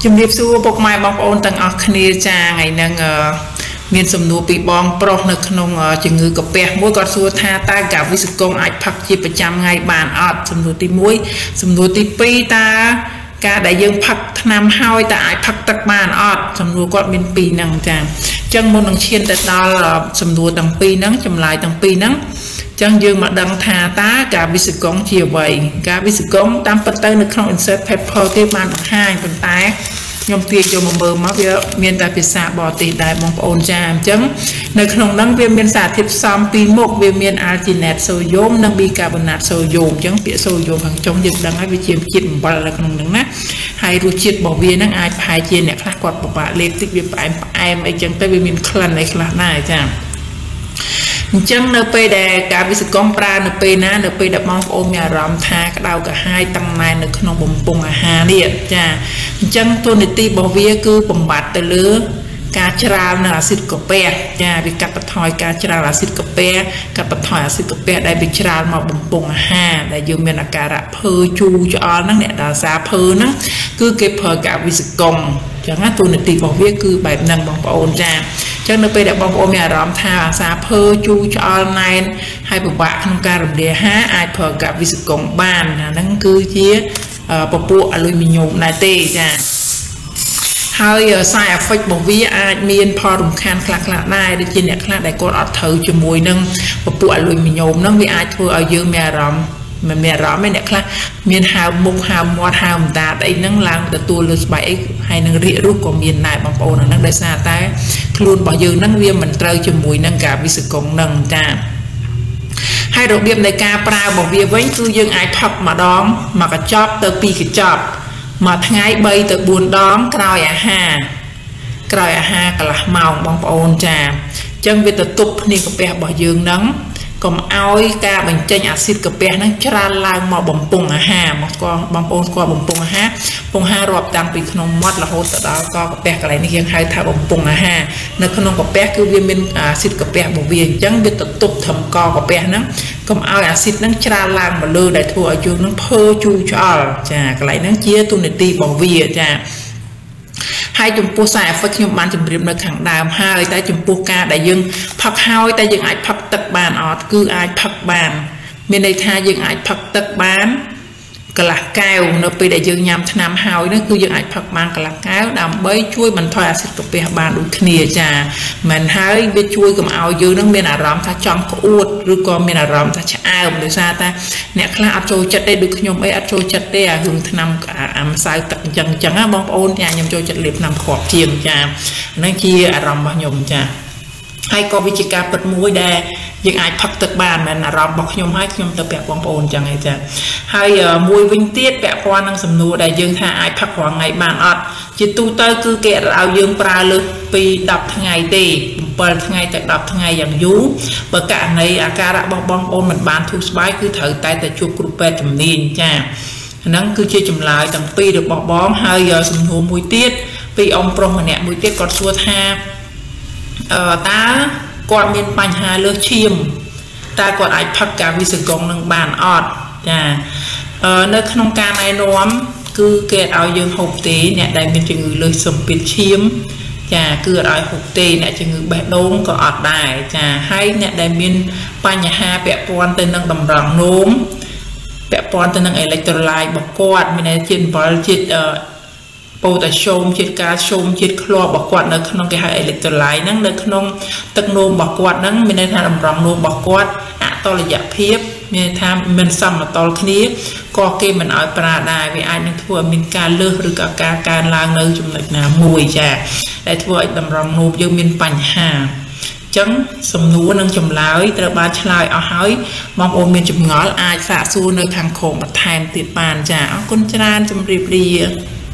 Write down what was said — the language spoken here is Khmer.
ជំរាបសួរពុកម៉ែបងប្អូនទាំងអស់គ្នាចាថ្ងៃហ្នឹងមានសំណួរពីបងប្រុសនៅក្នុងជំងឺកាពះមួយគាត់សួរថាតើកាវិសកុងអាចផឹកជាប្រចាំថ្ងៃបានអត់សំណួរទី1សំណួរទី2តើការដែលយើងផឹកថ្នាំហើយតើអាចផឹកទឹកបានអត់សំណួរគាត់មាន2ហ្នឹងចាអញ្ចឹងមុននឹងឈានទៅដល់សំណួរទាំង2ហ្នឹងចម្លើយទាំង2ហ្នឹងចឹងយើងមកដឹងថាតើការវិសកុងជាអ្វីការវិសកុងតាមពិតទៅនៅក្នុង insert paper គេបានបង្ហាញប៉ុន្តែខ្ញុំទាញយកមកមើលមកវាមានតែភាសាបរទេសដែរបងប្អូនចាអញ្ចឹងនៅក្នុងហ្នឹងវាមានសារធាតុផ្សំពីរមុខវាមាន alginate sodium និង bicarbonate sodium អញ្ចឹងពាក្យ sodium ខាងចុងយើងដឹងហើយវាជាជាតិអំបិលនៅក្នុងហ្នឹងណាហើយរសជាតិរបស់វាហ្នឹងអាចប្រហែលជាអ្នកខ្លះគាត់ពិបាកលេបតិចវាផ្អែមអីចឹងទៅវាមានក្លិនអីខ្លះដែរចាអញ្ចឹងនៅពេលដែលការវិសកុងប្រើនៅពេលណានៅពេលដែលបងប្អូនមានអារម្មណ៍ថាក្តៅក្រហាយតាំងណែននៅក្នុងបំពង់អាហារនេះចាអញ្ចឹងតួនាទីរបស់វាគឺបំបត្តិទៅលើការច្រាលនៅអាស៊ីតកាពះចាវាកាត់បន្ថយការច្រាលអាស៊ីតកាពះកាត់បន្ថយអាស៊ីតកាពះដែលវាច្រាលមកបំពង់អាហារដែលយើងមានអាការៈភើជូរឆ្អល់ហ្នឹងអ្នកដែលសារភើហ្នឹងគឺគេប្រើការវិសកុងអញ្ចឹងណាតួនាទីរបស់វាគឺបែបហ្នឹងបងប្អូនចាអញ្ចឹងនៅពេលដែលបងប្អូនមានអារម្មណ៍ថាអាសាភើជូរឆ្អល់ណែនហើយពិបាកក្នុងការរំលាយអាហារអាចប្រើការវិសកុងបានហ្នឹងគឺជាពពួកអាលុយមីញ៉ូមដែរទេចាហើយ side effect របស់វាអាចមានផលរំខានខ្លះៗដែរដូចជាអ្នកខ្លះដែលគាត់អត់ត្រូវជាមួយនឹងពពួកអាលុយមីញ៉ូមហ្នឹងវាអាចធ្វើឲ្យយើងមានអារម្មណ៍មិនមានអារម្មណ៍ទេអ្នកខ្លះមានហើមមុខហើមមាត់ហើមដាតអីហ្នឹងឡើងទទួលលើស្បែកអីហើយនឹងរាករូសក៏មានដែរបងប្អូនហ្នឹងដោយសារតែខ្លួនរបស់យើងហ្នឹងវាមិនត្រូវជាមួយនឹងការវិសកុងហ្នឹងចាហើយរបៀបនៃការប្រើរបស់វាវិញគឺយើងអាចផឹកម្ដងមួយកញ្ចប់ទៅ2កញ្ចប់មួយថ្ងៃ3ទៅ4ដងក្រោយអាហារកន្លះម៉ោងបងប្អូនចាអញ្ចឹងវាទៅទប់ភ្នាងកាពះរបស់យើងហ្នឹងកុំឲ្យការបញ្ចេញអាស៊ីតកាពះហ្នឹងច្រាលឡើងមកបំពង់អាហារមកក៏បងប្អូនស្គាល់បំពង់អាហាររាប់តាំងពីក្នុងមាត់រហូតទៅដល់កកាពះកន្លែងនេះយើងហៅថាបំពង់អាហារនៅក្នុងកាពះគឺវាមានអាស៊ីតកាពះរបស់វាអញ្ចឹងវាទៅទប់ធំកកាពះហ្នឹងកុំឲ្យអាស៊ីតហ្នឹងច្រាលឡើងមកលើដែលធ្វើឲ្យយើងហ្នឹងភើជូរឆ្អល់ចាកន្លែងហ្នឹងជាទូនាទីរបស់វាចាហើយចំពោះសារ effect ខ្ញុំបានជម្រាបនៅខាងដើមហើយតែចំពោះការដែលយើងផឹកហើយតែយើងអាចផឹកទឹកបានអត់គឺអាចផឹកបានមានន័យថាយើងអាចផឹកទឹកបានកន្លះកែវនៅពេលដែលយើងញ៉ាំថ្នាំហើយនោះគឺយើងអាចផឹកបានកន្លះកែវដើម្បីជួយបន្ថយអាស៊ីតកាពះបានដូចគ្នាចាមិនហើយវាជួយកុំឲ្យយើងនឹងមានអារម្មណ៍ថាចង់ក្អួតឬក៏មានអារម្មណ៍ថាឆ្អើមដោយសារតែអ្នកខ្លះអត់ចូលចិត្តទេដូចខ្ញុំអីអត់ចូលចិត្តទេអារឿងថ្នាំអាម្សៅទឹកអញ្ចឹងណាបងប្អូនចាខ្ញុំចូលចិត្តលេបថ្នាំគ្រាប់ជាងចាហ្នឹងជាអារម្មណ៍របស់ខ្ញុំចាហើយក៏វាជាការពិតមួយដែលយើងអាចផឹកទឹកបានមិនអារម្មណ៍របស់ខ្ញុំហើយខ្ញុំទៅប្រាប់បងប្អូនអញ្ចឹងឯងចាហើយមួយវិញទៀតពាក់ព័ន្ធនឹងសំណួរដែលយើងថាអាចផឹករាល់ថ្ងៃបានអត់ជាទូទៅគឺគេអត់ឲ្យយើងប្រើលើសពី10ថ្ងៃទេ7ថ្ងៃទៅ10ថ្ងៃយ៉ាងយូរបើករណីអាការៈរបស់បងប្អូនមិនបានធូរស្បើយគឺត្រូវតែជួបគ្រូពេទ្យជំនាញចាហ្នឹងគឺជាចម្លើយទាំងពីររបស់បងហើយសំណួរមួយទៀតពីអ៊ំប្រុសម្នាក់មួយទៀតគាត់សួរថាតើគាត់មានបញ្ហាលើសឈាមតើគាត់អាចផឹកការវិសកុងនឹងបានអត់ចានៅក្នុងការណែនាំគឺគេអត់ឲ្យយើងហូបទេអ្នកដែលមានជំងឺលើសសម្ពាធឈាមចាគឺអត់ឲ្យហូបទេអ្នកជំងឺបេះដូងក៏អត់ដែរចាហើយអ្នកដែលមានបញ្ហាពាក់ព័ន្ធទៅនឹងតម្រង់នោមពាក់ព័ន្ធទៅនឹងអេឡិចត្រូឡាយរបស់គាត់មានជាតិអំបិលជាតិប៉ូតាស្យូមជាតិកាល់ស្យូមជាតិឃ្លបរបស់គាត់នៅក្នុងគេហៅអេឡិចត្រូឡាយហ្នឹងនៅក្នុងទឹកនោមរបស់គាត់ហ្នឹងមានន័យថាតម្រង់នោមរបស់គាត់អតុល្យភាពមានន័យថាមិនសមតុល្យគ្នាក៏គេមិនឲ្យប្រើដែរវាអាចនឹងធ្វើឲ្យមានការលើសឬក៏ការកើនឡើងនៅចំណុចណាមួយចាដែលធ្វើឲ្យតម្រង់នោមយើងមានបញ្ហាចឹងសំណួរនិងចម្លើយត្រូវបានឆ្លើយអស់ហើយបងប្អូនមានចម្ងល់អាចសាកសួរនៅខាងក្រោមបន្ថែមទៀតបានចាអរគុណច្រើនជម្រាបលា